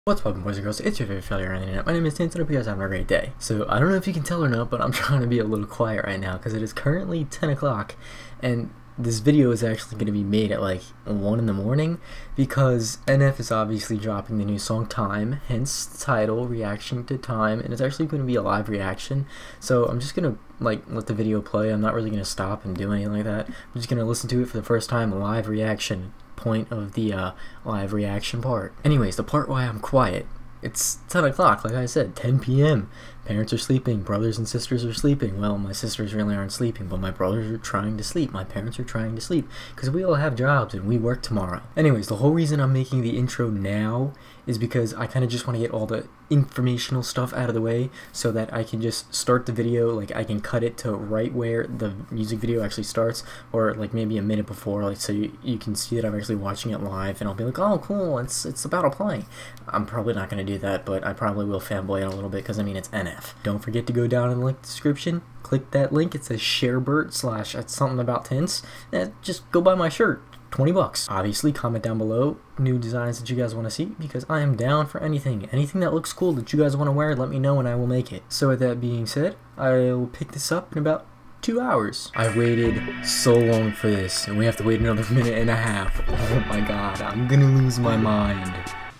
What's poppin', boys and girls? It's your favorite failure on the internet. My name is Tintz and I hope you guys are having a great day. So, I don't know if you can tell or not, but I'm trying to be a little quiet right now because it is currently 10 o'clock and this video is actually going to be made at like 1 in the morning because NF is obviously dropping the new song Time, hence the title, reaction to Time, and it's actually going to be a live reaction. So, I'm just going to like let the video play. I'm not really going to stop and do anything like that. I'm just going to listen to it for the first time, live reaction. Point of the live reaction part. Anyways, the part why I'm quiet. It's 10 o'clock, like I said, 10 p.m. Parents are sleeping, brothers and sisters are sleeping. Well, my sisters really aren't sleeping, but my brothers are trying to sleep. My parents are trying to sleep because we all have jobs and we work tomorrow. Anyways, the whole reason I'm making the intro now is because I kind of just want to get all the informational stuff out of the way so that I can just start the video, like I can cut it to right where the music video actually starts, or like maybe a minute before, like so you can see that I'm actually watching it live and I'll be like, oh cool, it's about to play. I'm probably not going to do that, but I probably will fanboy out a little bit because I mean it's NF. Don't forget to go down in the link description, click that link, it says sharebert / it's something about Tintz, and just go buy my shirt. 20 bucks. Obviously, comment down below new designs that you guys want to see because I am down for anything. Anything that looks cool that you guys want to wear, let me know and I will make it. So with that being said, I'll pick this up in about 2 hours. I waited so long for this and we have to wait another minute and a half. Oh my god, I'm gonna lose my mind.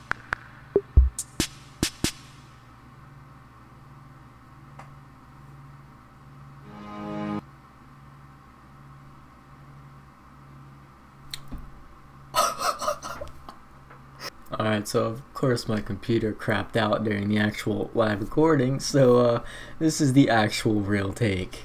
Alright, so of course my computer crapped out during the actual live recording, so this is the actual real take.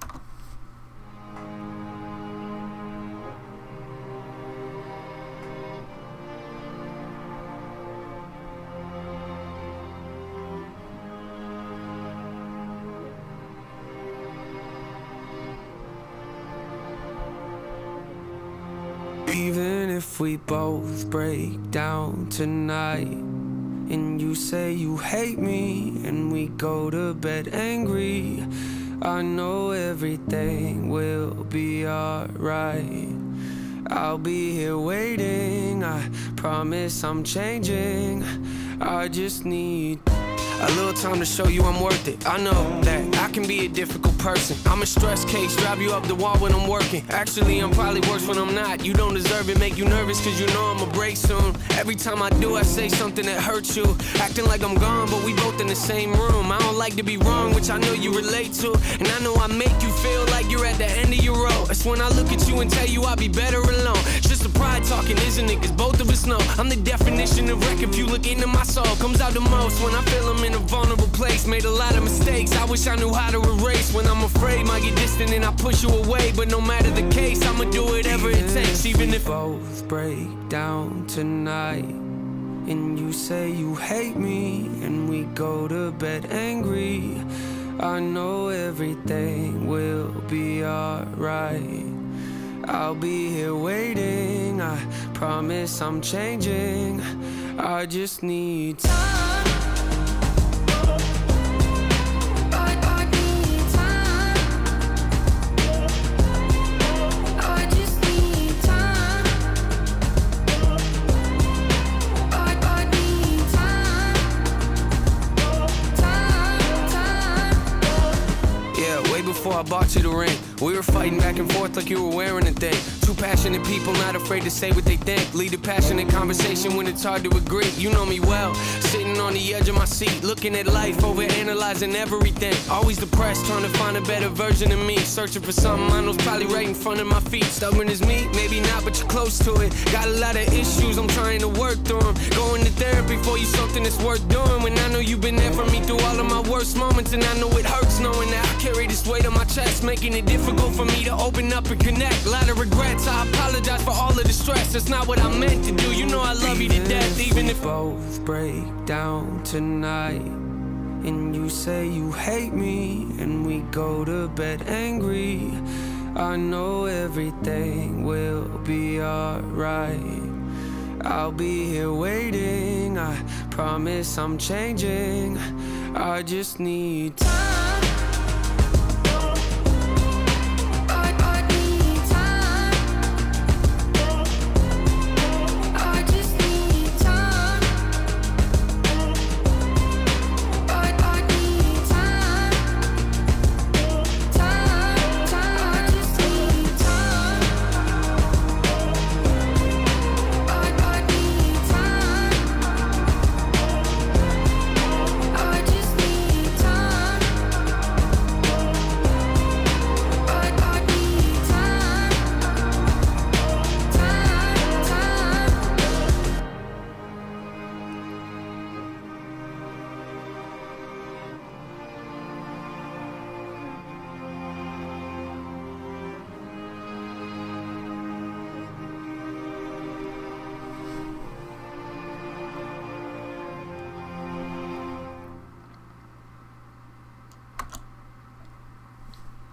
Even if we both break down tonight and you say you hate me and we go to bed angry, I know everything will be alright. I'll be here waiting, I promise I'm changing. I just need a little time to show you I'm worth it. I know that I can be a difficult person. I'm a stress case, drive you up the wall when I'm working. Actually, I'm probably worse when I'm not. You don't deserve it, make you nervous cause you know I'ma break soon. Every time I do, I say something that hurts you. Acting like I'm gone, but we both in the same room. I don't like to be wrong, which I know you relate to. And I know I make you feel like you're at the end of your road. That's when I look at you and tell you I'll be better alone. It's just a pride talking, isn't it? Cause both of us know I'm the definition of wreck. If you look into my soul, comes out the most when I feel I'm in a vulnerable place. Made a lot of mistakes, I wish I knew how to erase. When I'm afraid, might get distant and I push you away. But no matter the case, I'ma do whatever it takes. Even if both break down tonight and you say you hate me and we go to bed angry, I know everything will be alright. I'll be here waiting, I promise I'm changing. I just need time. Before I bought you the ring, we were fighting back and forth like you were wearing a thing. Two passionate people not afraid to say what they think. Lead a passionate conversation when it's hard to agree. You know me well, sitting on the edge of my seat, looking at life, over analyzing everything. Always depressed, trying to find a better version of me. Searching for something I know's probably right in front of my feet. Stubborn as me, maybe not, but you're close to it. Got a lot of issues, I'm trying to work through them. Going to therapy for you, something that's worth doing. When I know you've been there for me through all of my worst moments, and I know it hurts knowing that I carry this weight on my chest, making it difficult for me to open up and connect. A lot of regrets, I apologize for all of the stress. That's not what I meant to do, you know I love you to death. Even if both break down tonight and you say you hate me and we go to bed angry, I know everything will be alright. I'll be here waiting, I promise I'm changing. I just need time.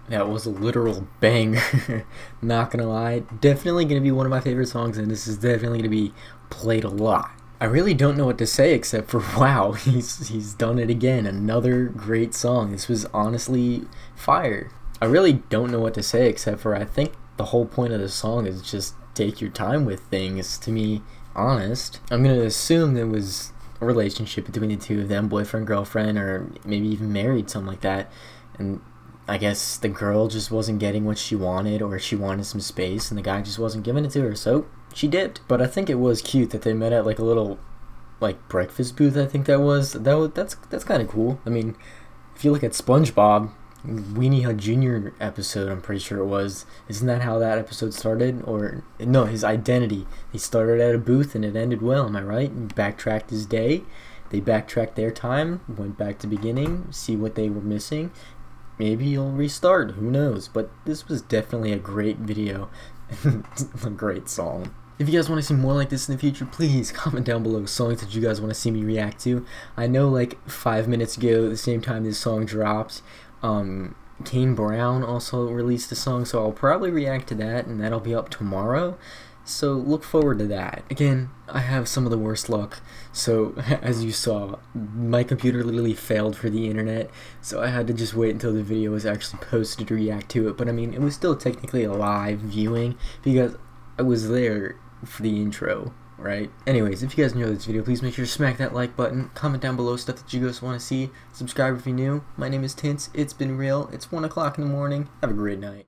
That was a literal banger. Not gonna lie, definitely gonna be one of my favorite songs, and this is definitely gonna be played a lot. I really don't know what to say except for wow, he's done it again. Another great song. This was honestly fire. I really don't know what to say except for I think the whole point of the song is just take your time with things, to be honest. I'm gonna assume there was a relationship between the two of them, boyfriend, girlfriend, or maybe even married, something like that. And I guess the girl just wasn't getting what she wanted, or she wanted some space, and the guy just wasn't giving it to her, so she dipped. But I think it was cute that they met at like a little like breakfast booth. I think that's kind of cool. I mean, if you look at SpongeBob, Weenie Hut Jr. episode, I'm pretty sure it was. Isn't that how that episode started? Or no, his identity. He started at a booth and it ended well. Am I right? And backtracked his day. They backtracked their time, went back to beginning, see what they were missing. Maybe you'll restart, who knows, but this was definitely a great video, a great song. If you guys want to see more like this in the future, please comment down below songs that you guys want to see me react to. I know like 5 minutes ago, at the same time this song dropped, Kane Brown also released a song, so I'll probably react to that, and that'll be up tomorrow. So look forward to that. Again, I have some of the worst luck, so as you saw, my computer literally failed for the internet, so I had to just wait until the video was actually posted to react to it. But I mean, it was still technically a live viewing because I was there for the intro, right? Anyways, if you guys enjoyed this video, please make sure to smack that like button, comment down below stuff that you guys want to see, subscribe if you're new. My name is Tintz, it's been real, it's 1 o'clock in the morning, have a great night.